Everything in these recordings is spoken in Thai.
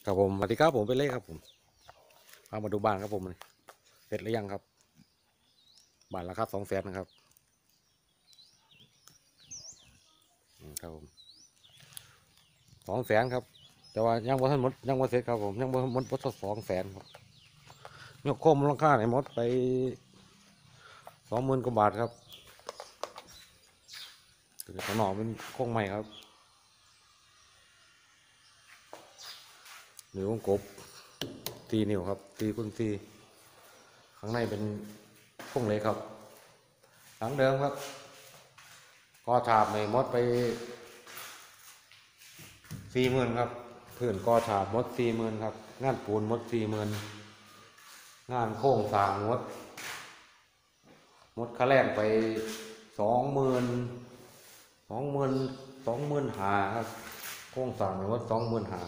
ครับผมสวัสดีครับผมเป็นเล่ครับผมเอามาดูบ้านครับผมเสร็จหรือยังครับบ้านราคา200,000นะครับครับผม200,000ครับแต่ว่ายังบ่ทันหมดยังบ่เสร็จครับผมยังบ่หมด200,000ครับยกโคมมูลค่าในหมดไป20,000 กว่าบาทครับคือข้างนอกเป็นโครงใหม่ครับนิ้วกบ4 นิ้วครับ4x4ข้างในเป็นโครงเหล็กครับหลังเดิมครับก็ฉาบในหมดไป40,000ครับพื้นก่อฉาบหมด40,000ครับงานปูนหมด40,000งานโค้งสร้างหมดค่าแรงไป20,00025,000ครับโค้งสร้างหมด25,000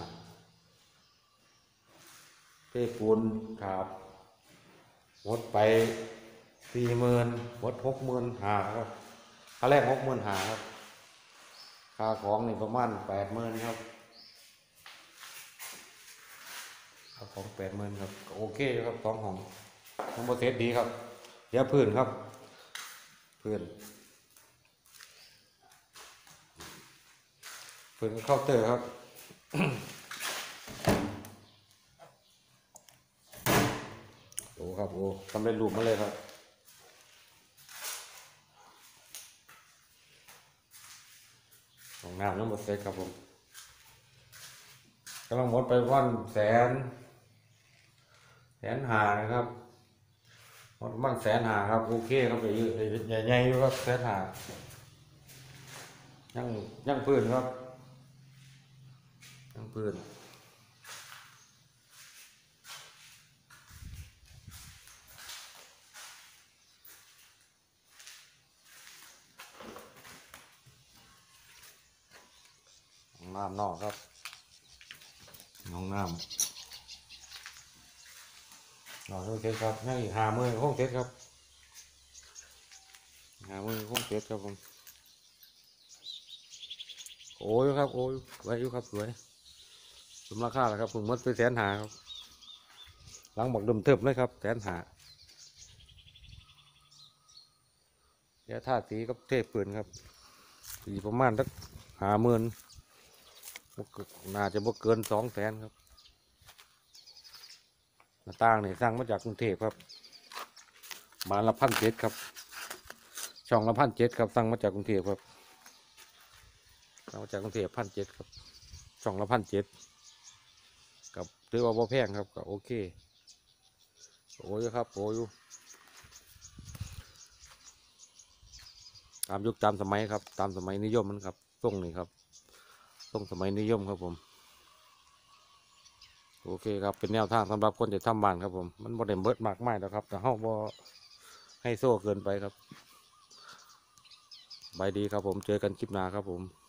เทปูนฉาบหมดไป40,000หมด65,000ครับค่าแรง65,000ครับค่าของนี่ประมาณ80,000ครับค่าของ80,000ครับโอเคครับ2 ห้องทั้งหมดเสร็จดีครับเดี๋ยวพื้นครับพื้นเคาน์เตอร์ครับโอ้ครับโอ้ทำเป็นรูปมาเลยครับห้องน้ำทั้งหมดเสร็จครับผมกำลังหมดไปวัน150,000นะครับหมดมัน150,000ครับโอเคครับไปเยอะใหญ่ๆอยู่ครับ150,000ยังพื้นครับยังพื้นห้องน้ำนอกครับห้องน้ำนอกห้องเสร็จครับยังอีก50,000ห้องเสร็จครับ50,000ห้องเสร็จครับผมโอ้ยครับโอ้ยไว้อยู่ครับสวยสมราคาแล้วครับผมหมดไป150,000ครับหลังบอกเดิมเทิบเลยครับ150,000เดี๋ยวท่าสีกับเทพปืนครับสีประมาณสัก50,000น่าจะบ่เกิน200,000ครับหน้าต่างนี่สร้างมาจากกรุงเทพครับบานละ1,700ครับช่องละ1,700ครับสั่งมาจากกรุงเทพครับสั่งมาจากกรุงเทพ1,700ครับช่องละ1,700กับถือว่าบ่แพงครับก็โอเคโอ้ยครับโอ้ยตามยุคตามสมัยครับตามสมัยนิยมมันครับทรงนี่ครับทรงสมัยนิยมครับผมโอเคครับเป็นแนวทางสำหรับคนจะทำบ้านครับผมมันบ่ได้เบิดมากมายแล้วครับแต่เฮาบ่ให้โซ่เกินไปครับบายดีครับผมเจอกันคลิปหน้าครับผม